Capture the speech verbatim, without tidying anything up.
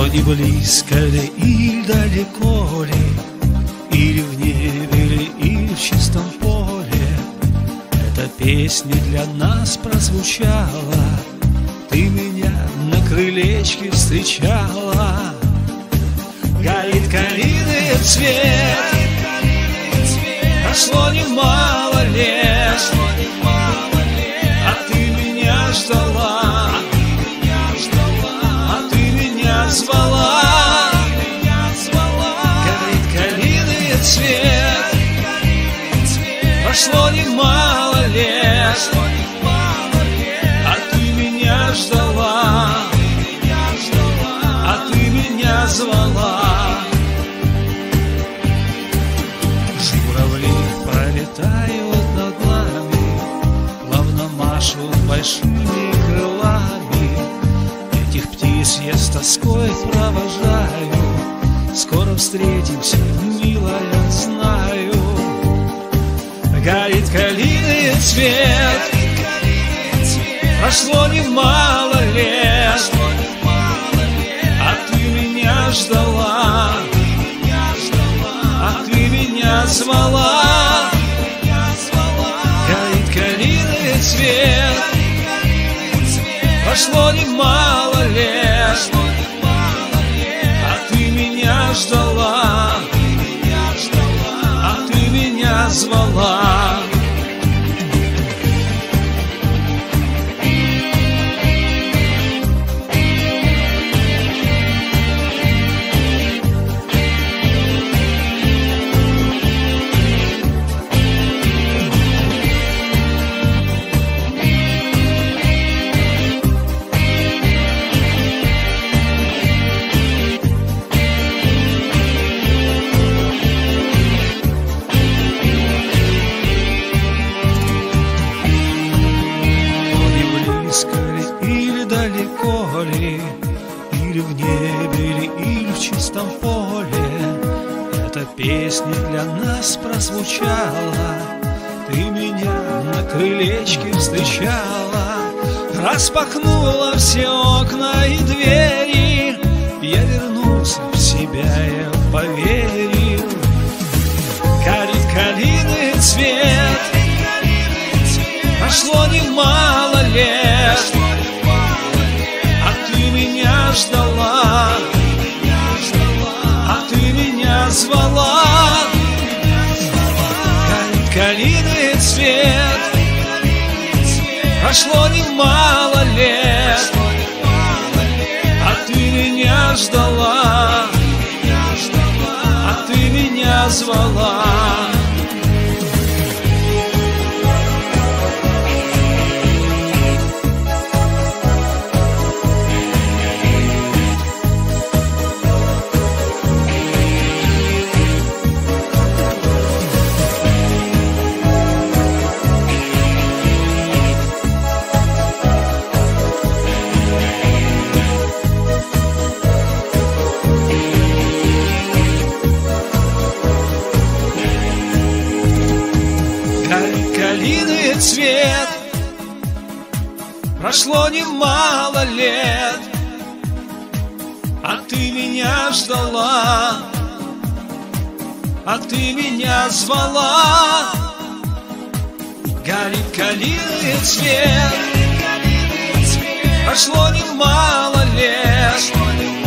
Но не близко ли и далеко ли, или в небе ли, или в чистом поле, эта песня для нас прозвучала. Ты меня на крылечке встречала. Горит калины цвет, прошло немало лет, а ты меня ждала, а ты меня звала. Горит калины цвет, прошло немало лет, а ты меня ждала, а ты меня звала. Журавли пролетают над нами, плавно машут большими крылами. Этих птиц я с тоской провожаю. Скоро встретимся, милая, знаю. Горит калины цвет, прошло немало лет, а ты меня ждала, а ты меня звала. Горит калины цвет, прошло немало лет, а ты меня ждала, а ты меня звала. Или в небе, или, или в чистом поле, эта песня для нас прозвучала. Ты меня на крылечке встречала, распахнула все окна и двери. Я вернулся в себя, я поверил. Горит калины цвет, прошло немало лет, меня ждала, а ты меня звала. Горит калины цвет, прошло немало лет, а ты меня ждала, а ты меня звала. Калины цвет, прошло немало лет, а ты меня ждала, а ты меня звала. Горит калины цвет, прошло немало лет,